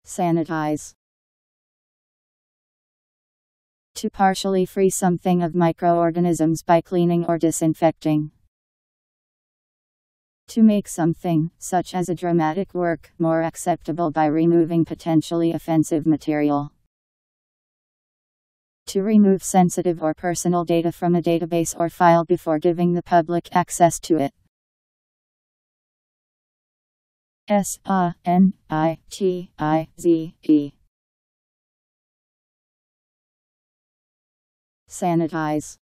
Sanitize. To partially free something of microorganisms by cleaning or disinfecting. To make something, such as a dramatic work, more acceptable by removing potentially offensive material. To remove sensitive or personal data from a database or file before giving the public access to it. Sanitize. Sanitize.